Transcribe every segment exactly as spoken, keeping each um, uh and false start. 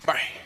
Bye.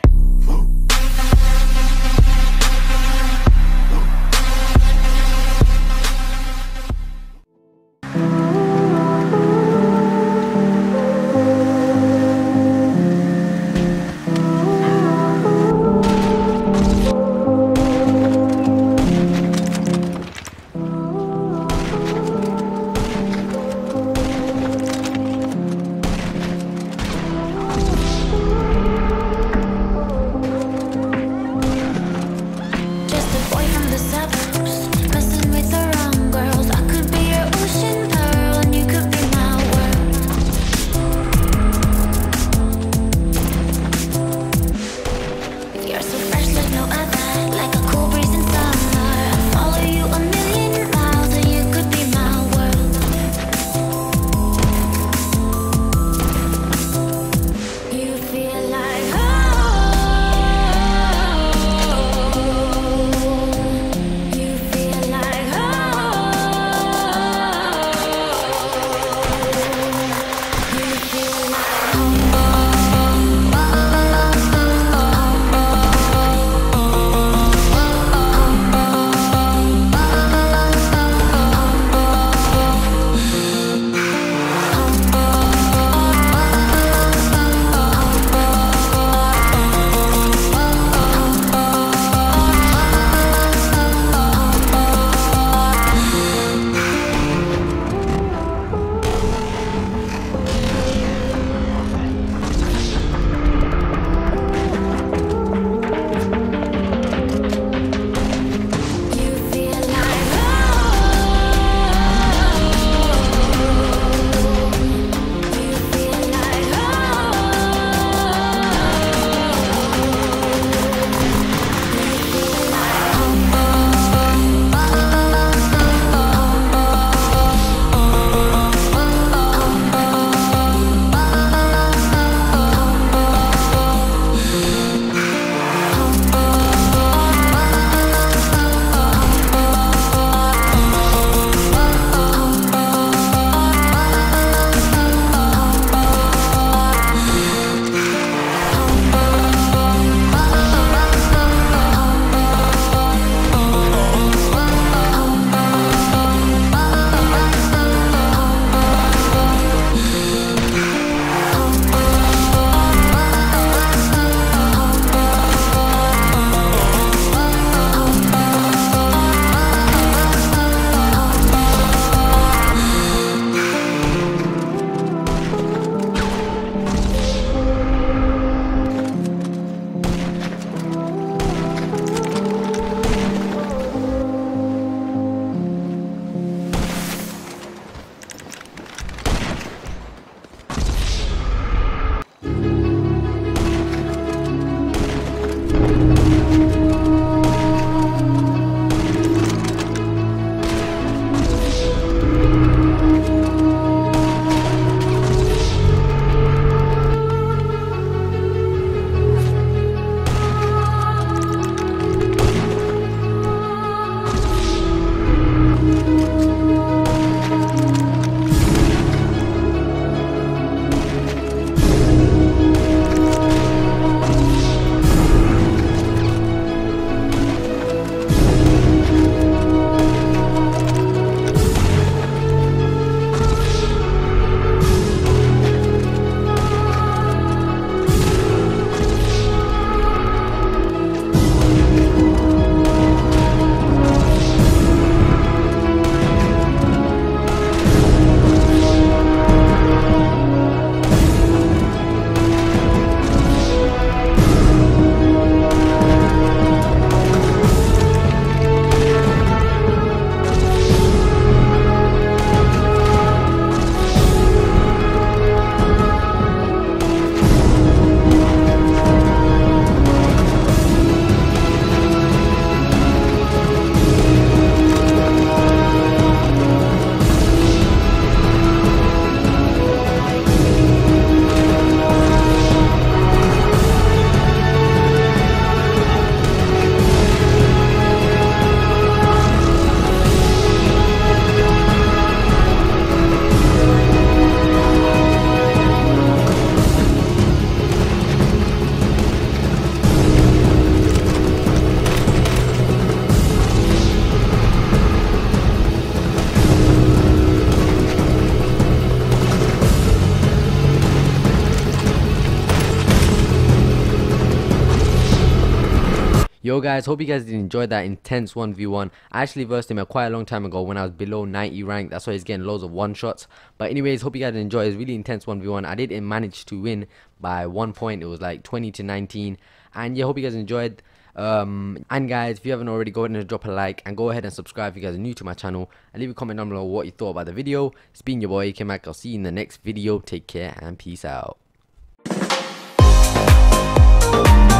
Yo guys, hope you guys did enjoy that intense one v one. I actually versed him a quite a long time ago when I was below ninety rank. That's why he's getting loads of one shots. But anyways, hope you guys enjoy. It's really intense one v one. I did manage to win by one point. It was like twenty to nineteen. And yeah, hope you guys enjoyed. Um and guys, if you haven't already, go ahead and drop a like and go ahead and subscribe if you guys are new to my channel, and leave a comment down below what you thought about the video. It's been your boy K-Mac. I'll see you in the next video. Take care and peace out.